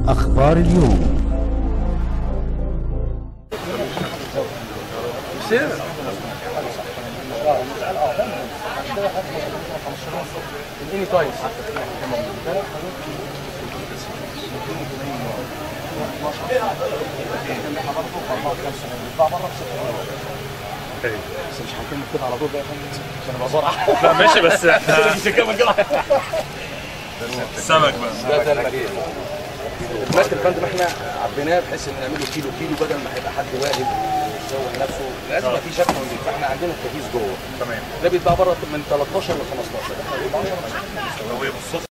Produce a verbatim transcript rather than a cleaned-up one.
أخبار اليوم. بس مش هنكمل كده على طول بقى عشان ابقى بسرعه. لا ماشي بس احنا مش هنكمل كده. السمك بقى ده تاني ايه؟ المشكل يا فندم احنا عبيناه بحيث ان نعمله كيلو كيلو بدل ما هيبقى حد واقف يسوي نفسه، لازم يبقى في شكل نضيف. احنا عندنا التجهيز جوه تمام. ده بيتباع بره من تلتاشر ل خمستاشر. هو بالصدفه